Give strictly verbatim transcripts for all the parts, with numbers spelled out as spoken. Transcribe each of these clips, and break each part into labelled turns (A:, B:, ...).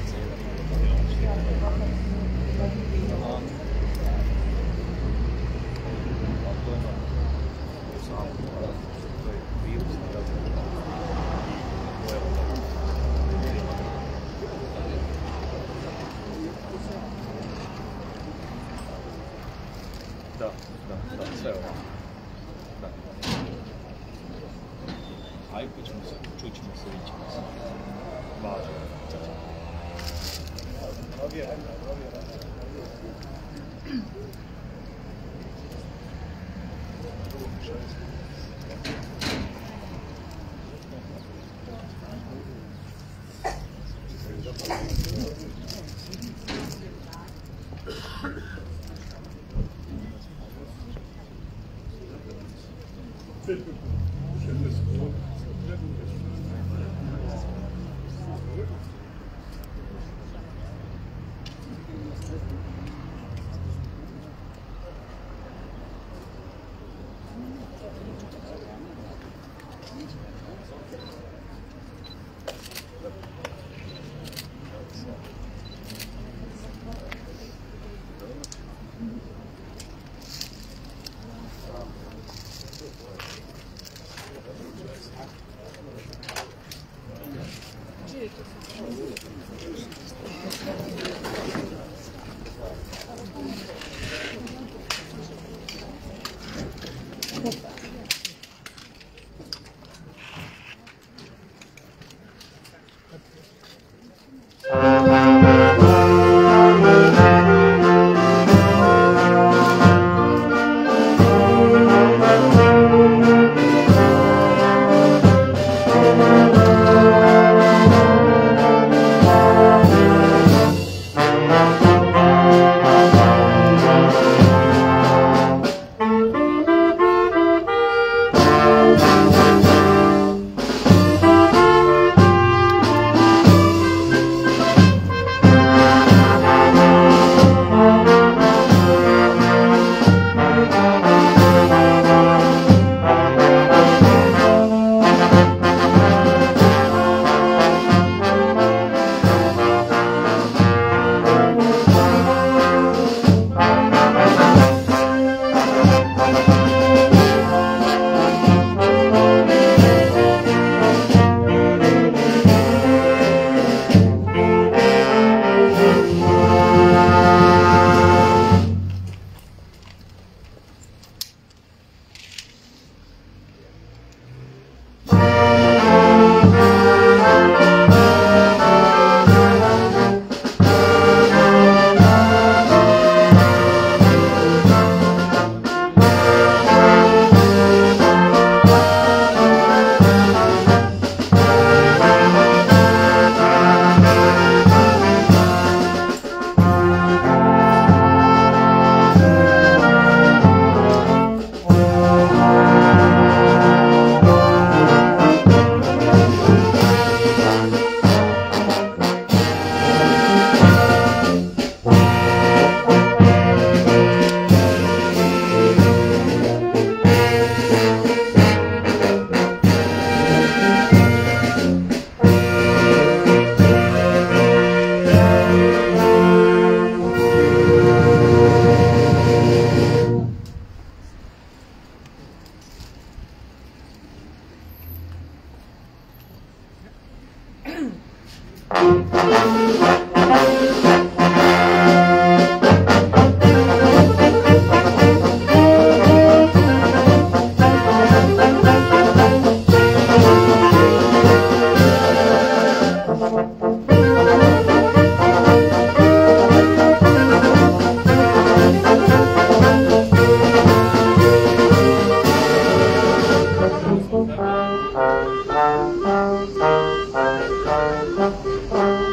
A: Da, da, da, sve ovo. Da. Ajde, ćemo se, čućemo se, vidćemo se. Važno. Provjeram, provjeram.
B: Thank you.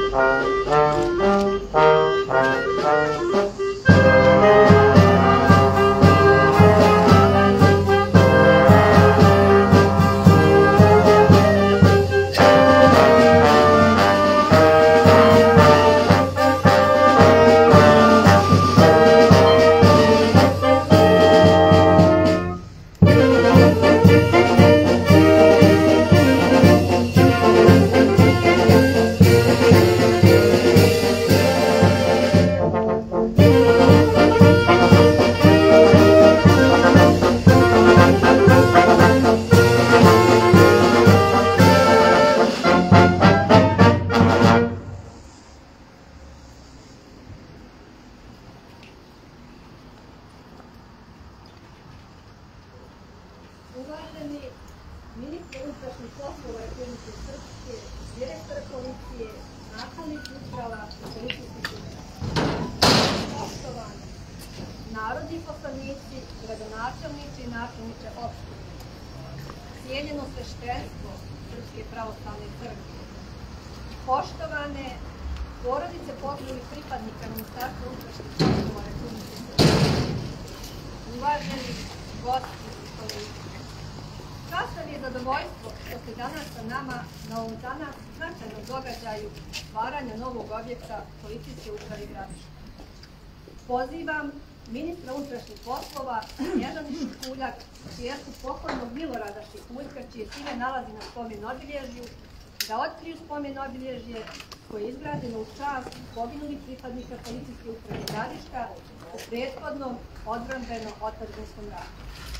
B: policije, načelnik uprava i policijski službenik. Poštovani narodni poslanici, gradonačelnici i načelniče opštine, cijenjeno sveštenstvo Srpske pravoslavne crkve, poštovane porodice poginulih pripadnika Ministarstva unutrašnjih poslova Republike Srbije, uvaženi gosti i kolege. Čast nam je zadovoljstvo što ste danas sa nama na ovom za nas značajnom događaju otvaranja novog objekta Policijske uprave Gradiška. Pozivam ministra unutrašnjih poslova Snježanu Šikuljak, čerku pokojnog Milorada Šikuljka, čije ime nalazi na spomen obilježju, da otkriju spomen obilježje koje je izgrađeno u čast poginulih pripadnika Policijske uprave Gradiška u prethodnom odbrambeno-otadžbinskom ratu.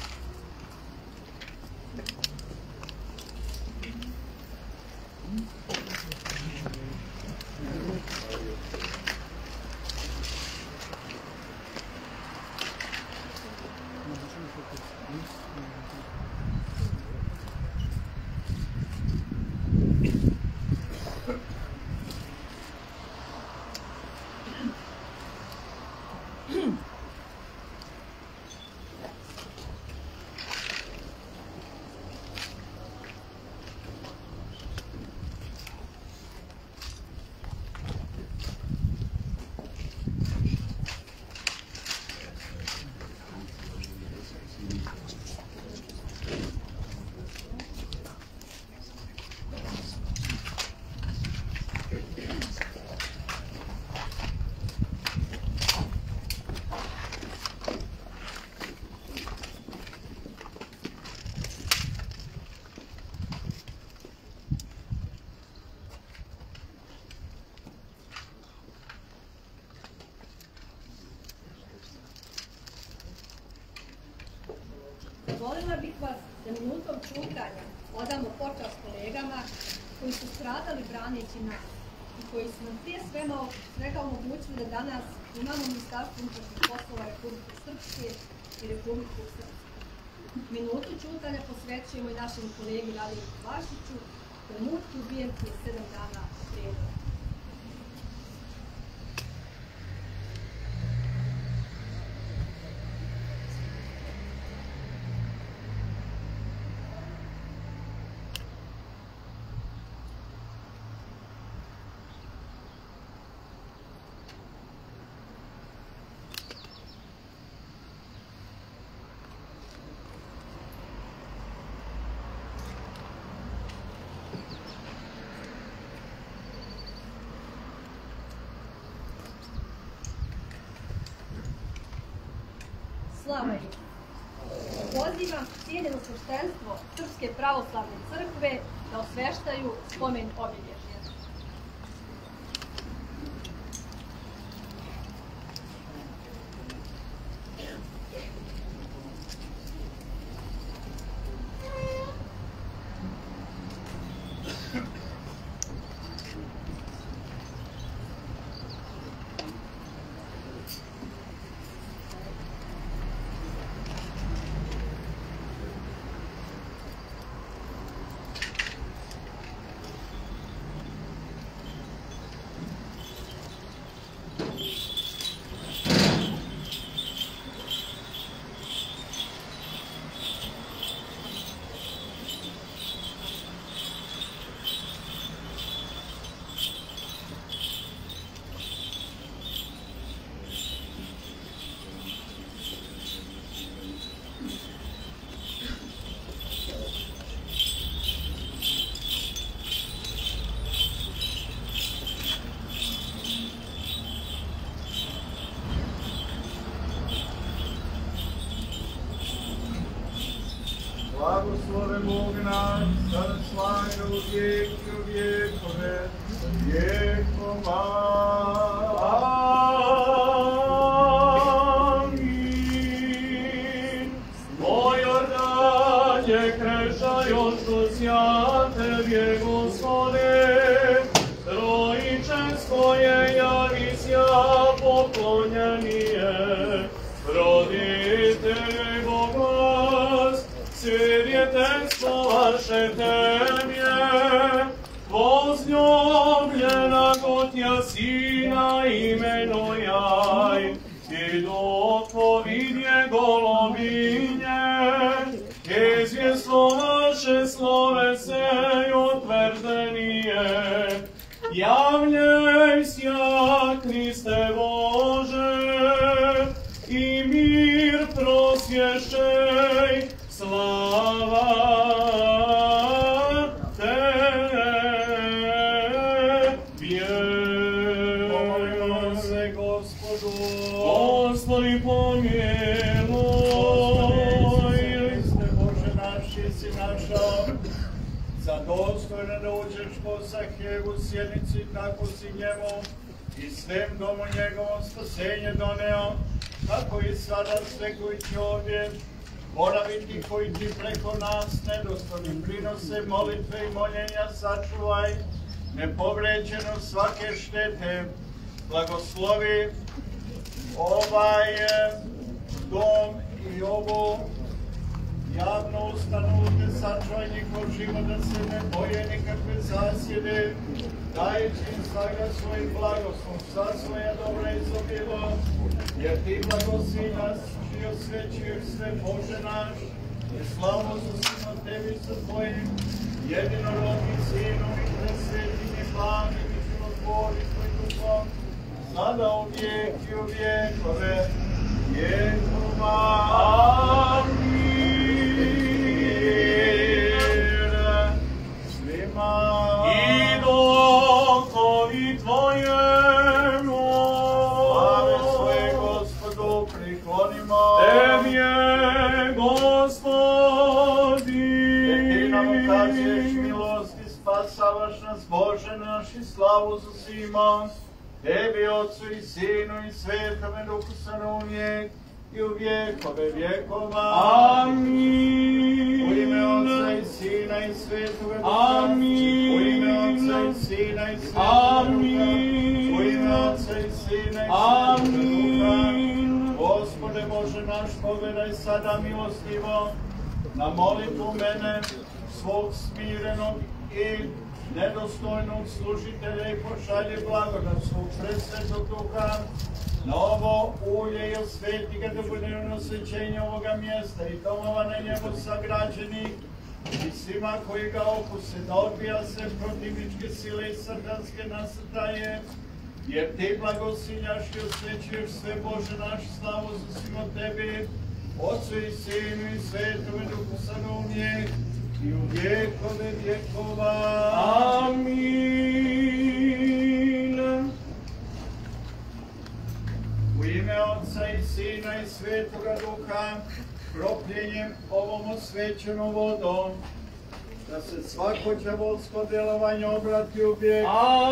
B: Volila bih vas da minutom ćutanja odamo počast kolegama koji su stradali braneći nas i koji su nam prije svega omogućili da danas imamo Ministarstvo unutrašnjih poslova Republike Srpske i Republiku Srpsku. Minutu ćutanja posvećujemo i našem kolegi Radimiru Vašiću, trenutku ubijen prije sedam dana prijedora. Slava im. Pozivam cijenjeno sveštenstvo Srpske pravoslavne crkve da osveštaju spomen obilježja.
C: Blagoslove Bog naš, sada slajno u vijek i u vijekove, vijekova. Amin. O Jordanje, krešaj ošto sja Tebje, Gospode, trojičenstvo je javisja poklonjenije, roditelj Bogos, svjetenstvo vaše temje, voznjoblje Tja Sina imenujaj, i doko vidje golobinje, izvjesto vaše slove se utvrdenije. Javljaj sja, Kriste Bože, i mir prosvješćej, slava Tebi.
A: Pomolimo se Gospodu.
C: Gospodi pomiluj.
A: Kriste Bože naš, si naša, za dostojno da uđeš ko Zahevu sjednici, tako si njemu i svem domu njegovom spasenje doneo, tako i sada sve koji ti ovdje boraviti, koji ti preko nas nedostojni prinose molitve i moljenja, sačuvaj nepovređeno svake štete, blagoslovi ovaj dom i ovu javnu ustanovu, te sačuvaj njihov život, da se ne boje nikakve zasjede, dajući im svaga svoj blagoslov, sva svoja dobra izobilo, jer ti blagosiljaš i osvećuješ sve, Bože naš, i slavu svima tebi sa tvojim jedinorodnim Sinom i presvetim i blagim i životvornim duhom, sada uvijek i u vjekove vjekova. Amin.
C: I dokovi tvojemu,
A: slave svoje Gospodu priklonimo.
C: Tebi je Gospodi.
A: Jer ti nam ukazuješ milost i spasavaš nas, Bože naš, i slavu zasimo. Tebi, Otcu i Sinu i Svetome Duhu, sada uvijek i u vjekove vjekova.
C: Amin.
A: U ime Otca i Sina i Svetoga Duha.
C: Amin.
A: U ime Otca i Sina i Svetoga Duha. U ime Otca i Sina i Svetoga Duha. Gospode Bože naš, pogledaj sada milostivo na molitvu mene, svog smirenog i nedostojnog služitelja, i pošalje blagodat svog presvetog Duha na ovo ulje i osveti ga, da bude ono osvećenje ovoga mjesta i domova na njemu sagrađenih i svima koji ga okuse, da odbija se protivničke sile i satanske nasrtaje, jer ti blagosiljaš i osvećuješ sve, Bože naš, slavu za svima tebi, Otcu i Sinu i Svetome Duhu, sada uvijek i u vjekove vjekova.
C: Amin.
A: U ime Otca i Sina i Svetoga Duha, kropljenjem ovom osvećenom vodom, da se svako đavolsko djelovanje obrati u vijek.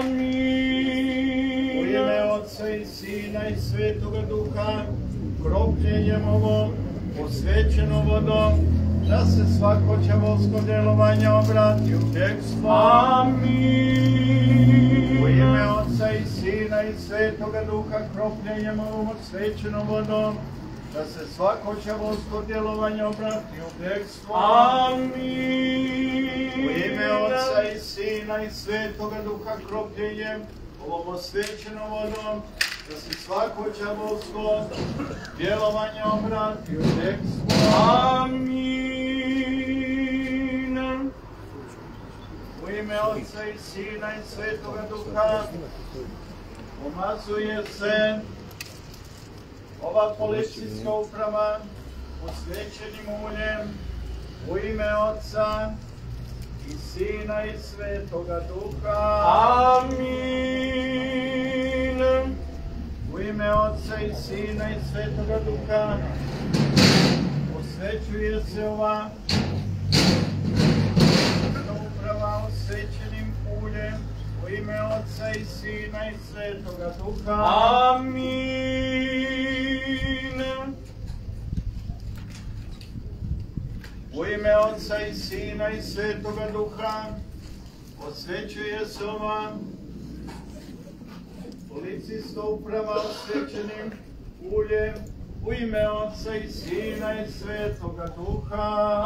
C: Amin.
A: U ime Otca i Sina i Svetoga Duha, kropljenjem ovom osvećenom vodom, da se svako đavolsko djelovanje obrati u bekstvo.
C: Amin.
A: U ime Otca i Sina i Svetoga Duha, kropljenjem ovom osvećenom vodom, da se svako đavolsko djelovanje obrati u bekstvo.
C: Amin.
A: U ime Otca i Sina i Svetoga Duha, kropljenjem ovom osvećenom vodom, da se svako đavolsko djelovanje obrati u bekstvo.
C: Amin.
A: U ime Otca i Sina i Svetoga Duha, pomazuje se ova policijska uprava osvećenim uljem u ime Otca i Sina i Svetoga Duha.
C: Amin.
A: U ime Otca i Sina i Svetoga Duha osvećuje se ova uprava osvećenim uljem u ime Otca i Sina i Svetoga Duha.
C: Amin.
A: U ime Otca i Sina i Svetoga Duha osvećuje se ova policijska uprava osvećenim uljem U ime Otca i Sina i Svetoga Duha.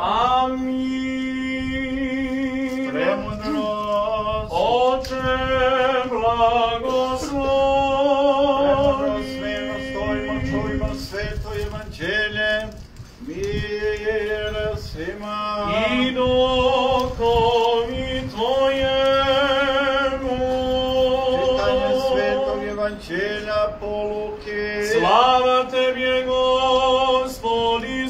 C: Amin.
A: Premudrost.
C: Oče, blagoslovi.
A: Premudrost, mirno stojimo, čujmo sveto evanđelje. Mir svima.
C: I duhovi tvojemu.
A: Čitanje svetog evanđelja po Luki.
C: Slava Tebje, Gospodi,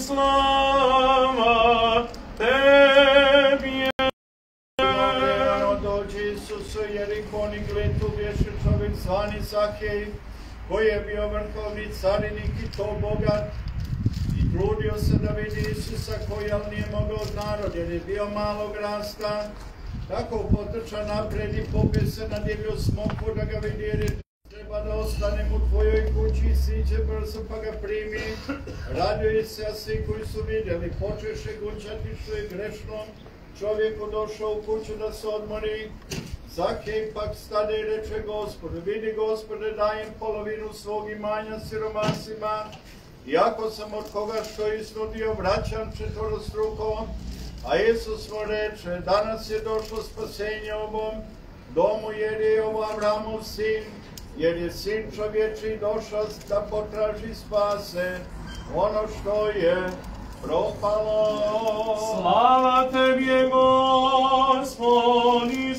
C: slava Tebje.
A: Rano dođe Isus u Jerihon i gled tu bješe čovjek zvani Zahej, koji je bio vrhovni carinik i to bogat. I trudio se da vidi Isusa koji, ali nije mogao od narod, jer je bio malog rasta. Tako potrča napred i popije se na divlju smoku da ga vidi, jer je treba da ostanem u tvojoj kući i siđe brzo pa ga primi. Radio se, a svi koji su vidjeli počeše gunčati što je grešno čovjeku došao u kuću da se odmori. Zahej pak stade i reče Gospodu, vidi Gospode, dajem polovinu svog imanja siromasima, iako sam od koga što iznudio vraćam četvorostruko. A Isus mu reče, danas je došlo spasenje ovom domu, jer je ovo Avramov sin, jer je sin čovječi došao da potraži spase ono što je propalo.
C: Slava Tebje, Gospodi,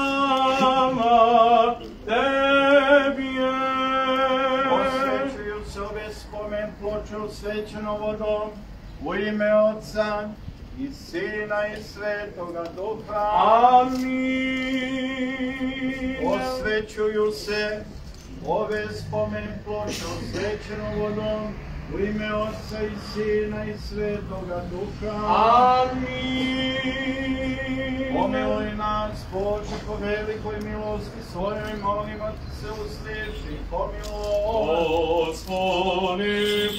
C: slava Tebje.
A: Osvećuju se ove spomen ploče osvećeno vodom u ime Otca i Sina i Svetoga Duha.
C: Amin.
A: Osvećuju se ove spomen ploče osvećeno vodom u ime Otca i Sina i Svetoga Duha.
C: Amin.
A: Pomiluj nas, Bože, po velikoj milosti svojoj, molimo ti se usliši, pomiluj.
C: Gospodi,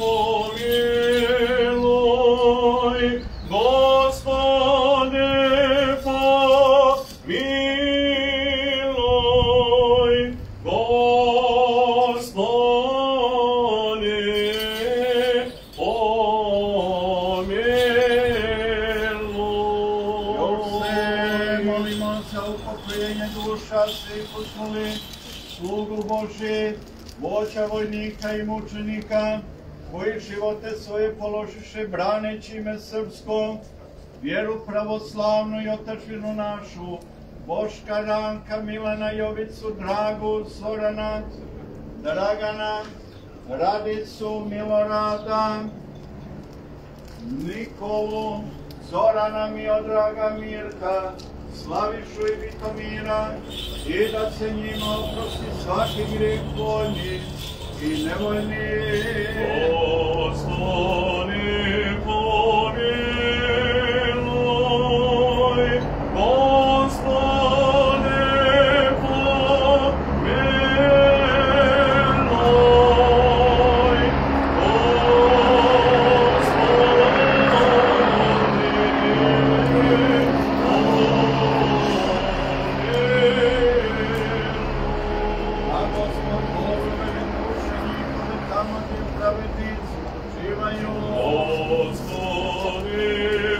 C: pomiluj, Gospode, pomiluj, Gospode, pomiluj.
A: Još se molimo za upokojenje duša svih usnuli, slugu Božji, voća vojnika i mučenika, koji živote svoje položiše braneći ime srpsko, vjeru pravoslavnu i otadžbinu našu, Boška, Ranka, Milana, Jovicu, Dragu, Zorana, Dragana, Radicu, Milorada, Nikolu, Zorana, Miodraga, Mirka, Slavišu i Vitomira, i da se njima oprosti svaki grijeh voljni i nevoljni.
C: Gospodi, pomiluj, Gospode, pomiluj,
A: A Gospod povremeni duše njihove tamo gdje pravednici počivaju.
C: Gospodi,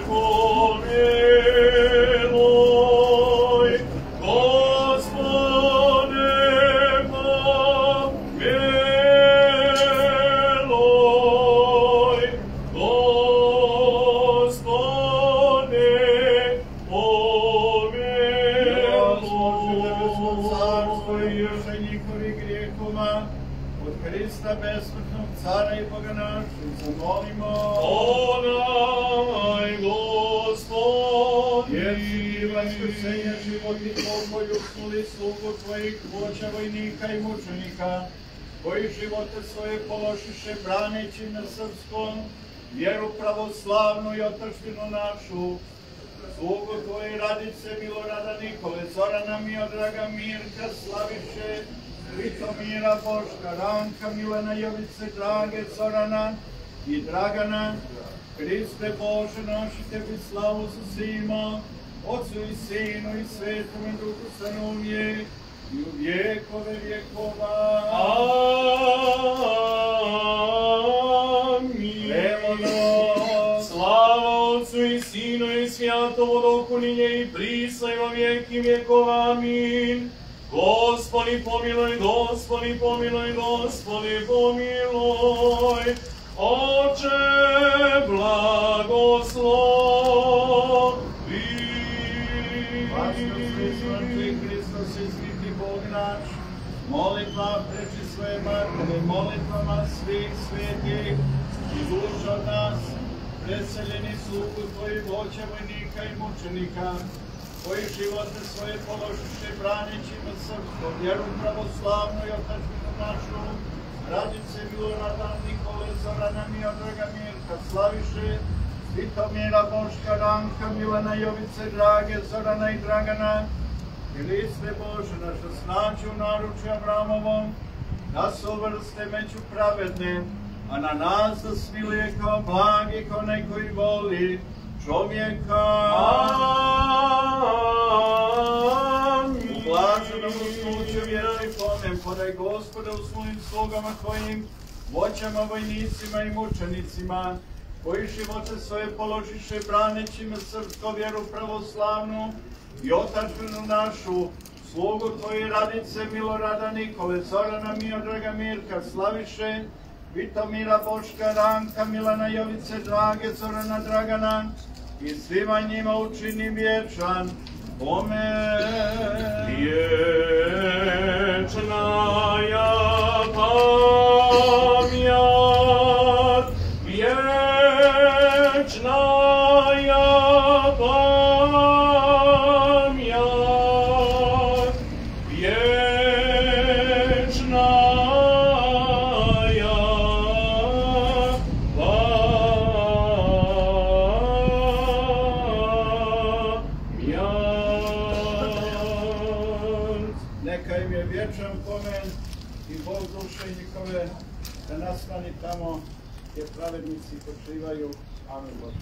C: pomiluj, Gospode, pomiluj, Gospode,
A: Bože njihovih grijehova, od Hrista besmrtnog cara i Boga našeg, zamolimo.
C: Onaj Gospodi,
A: Jer si vaskrsenje, život i pokoj usnuli slugu tvojih voća vojnika i mučenika, koji živote svoje položiše braneći na srpskom, vjeru pravoslavnu i otadžbinu našu, slugu tvoje Radice, Milorada, Nikole, Zorana, Miodraga, Mirka, Slaviše, Vitomira, Boška, Ranka, Milana, Jovice, Drage, Zorana i Dragana. Hriste Bože, naši tebi slavu zasimo, Otcu i Sinu i Svetome Duhu stanovije i u vjekove vjekova.
C: Amin. ispuni nje i pristaj во vijeki vjekov. Amin. Gospodi pomiluj, Gospodi pomiluj, Gospodi pomiluj. Oče blagoslovi.
A: Vaskrskli Hristos i sviti Bog naš, molitva preči svoje materi, molitvama svih svetih i duša od nas, preseljeni slugu Tvoji voće vojnika i mučenika, koji živote svoje položiše braneći na srpsko, vjeru pravoslavnu i otadžbinu našu, Radice Milorada, Nikole, Zorana, Miodraga, Mirka, Slaviše, Svitomira, Boška, Ranka, Milana, Jovice, Drage, Zorana i Dragana, Hriste Bože, naša snađu u naručju Avramovom, da se uvrste među pravedne, a na nas da smiluje kao blagi, kao onaj koji voli čovjeka.
C: Amin.
A: Blaženo slučaju vjerni pomen, podaj Gospoda u svojim slugama Tvojim, voćama, vojnicima i mučenicima, koji živote svoje položiše braneći srpsko vjeru pravoslavnu i otadžbinu našu, slugu Tvoje Radice, Milorada, Nikole, Zorana, Miodraga, Mirka, Slaviše, Vitomira, Boška, Ranka, Milana, Jovice, Drage, Zorana, Dragana i svima njima učini vječan pomen.
C: Vječna ja pamjat, vječna ja pamjat, vječna ja pamjat.
A: Neka im je vječan pomen i Bog duše njihove, da nastani tamo gdje pravednici počivaju. Amin Bože.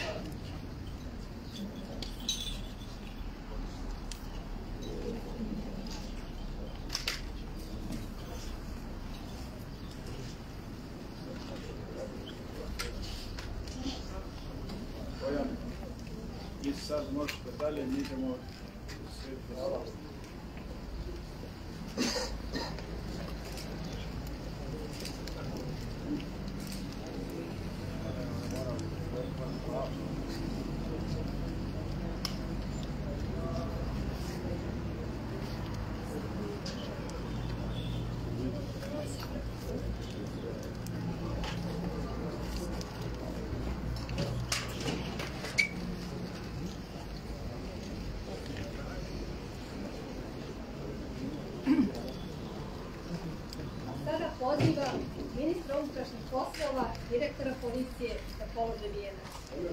A: Bojan, i sad možete dalje, mi idemo u Sveti Sava.
B: Sada pozivam ministra unutrašnjih poslova, direktora policije da polože vijenac.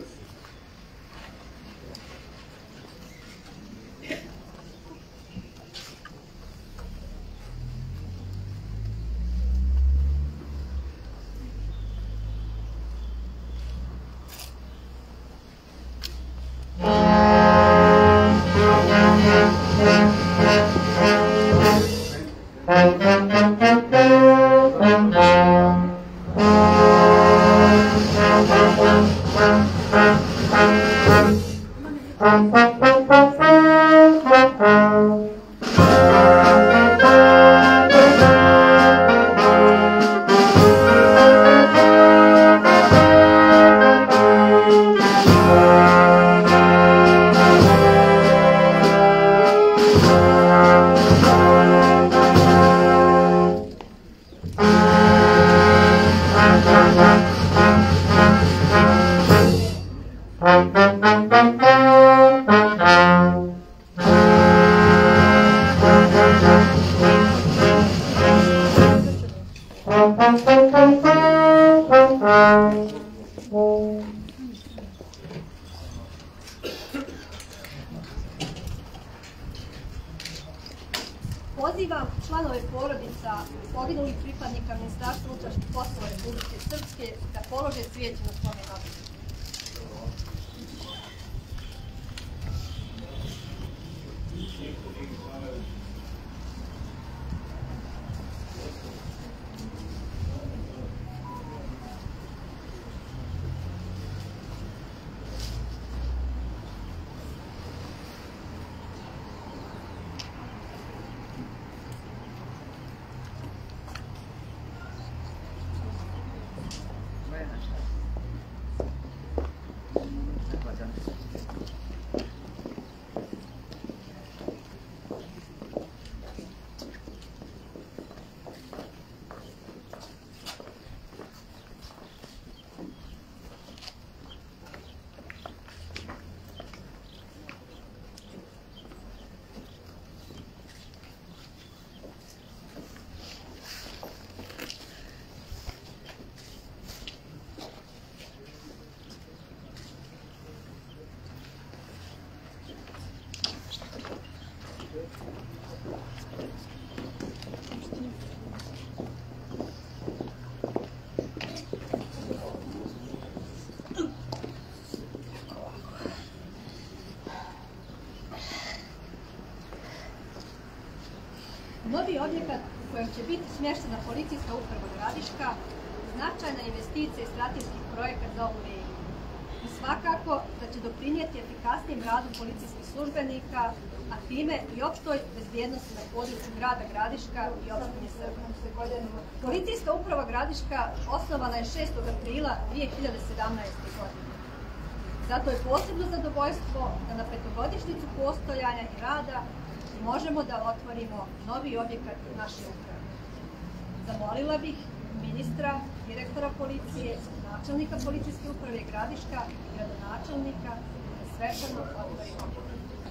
B: Pozivam članove porodica poginulih pripadnika Ministarstva unutrašnjih poslova Republike Srpske da polože cvijeće na spomen obilježju. Novi objekat u kojem će biti smještena policijska uprava Gradiška značajna investicija i strateški projekat za ovu regiju. I svakako da će doprinijeti efikasnijem radu policijskih službenika, a time i opštoj bezbjednosti na području grada Gradiška i opštine Srba. Policijska uprava Gradiška osnovana je šestog aprila dvije hiljade sedamnaeste. godine. Zato je posebno zadovoljstvo da na petogodišnjicu postojanja i rada možemo da otvorimo novi objekat naše uprave. Zamolila bih ministra, direktora policije, načelnika policijske uprave Gradiška i gradonačelnika da svečano otvori objekat.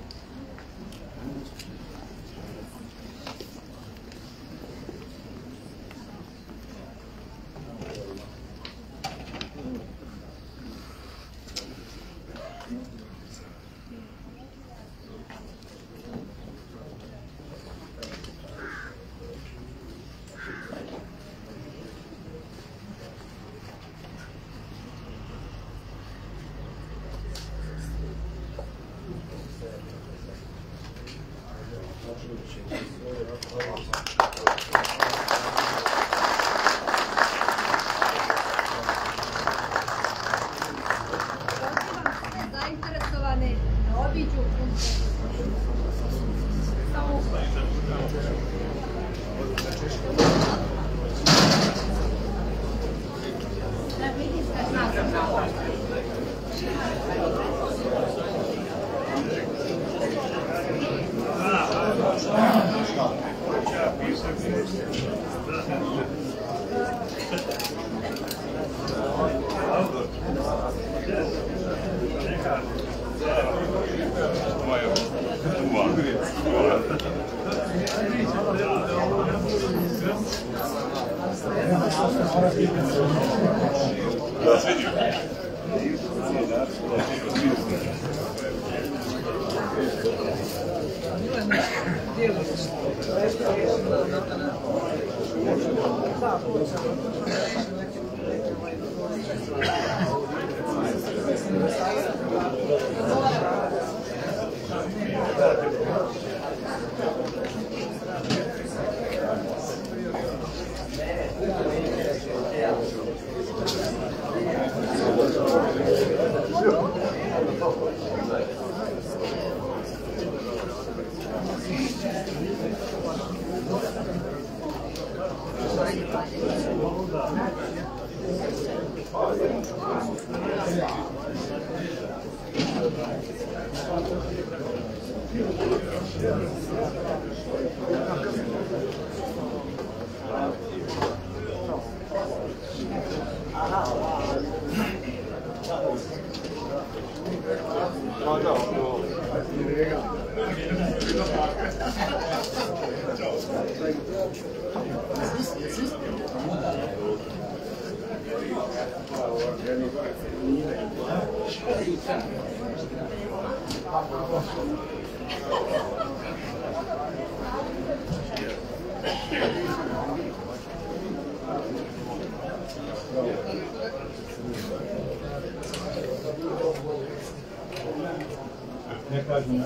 C: Ne kažem.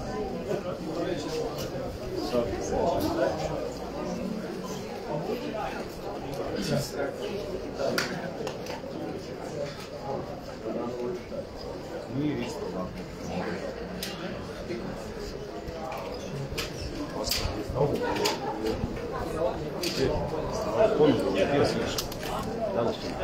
C: Nije isto tako. Ponudu, gdje si išao? Danas ćemo.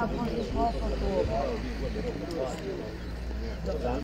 B: Appunto, poco